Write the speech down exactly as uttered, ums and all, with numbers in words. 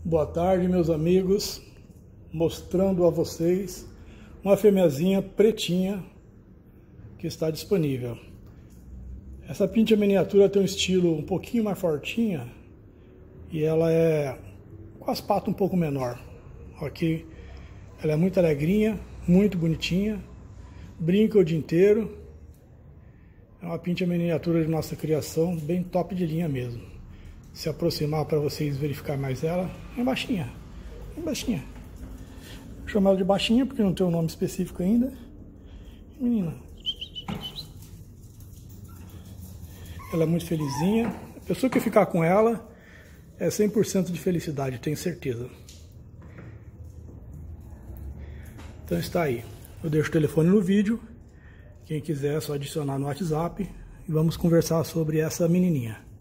Boa tarde, meus amigos, mostrando a vocês uma fêmeazinha pretinha que está disponível. Essa pincha miniatura tem um estilo um pouquinho mais fortinha e ela é com as patas um pouco menor. Aqui ela é muito alegrinha, muito bonitinha, brinca o dia inteiro. É uma pincha miniatura de nossa criação, bem top de linha mesmo. Se aproximar para vocês verificar mais ela, é baixinha, é baixinha. Vou chamar ela de baixinha porque não tem um nome específico ainda. Menina, ela é muito felizinha. A pessoa que ficar com ela é cem por cento de felicidade, tenho certeza. Então está aí. Eu deixo o telefone no vídeo. Quem quiser é só adicionar no WhatsApp e vamos conversar sobre essa menininha.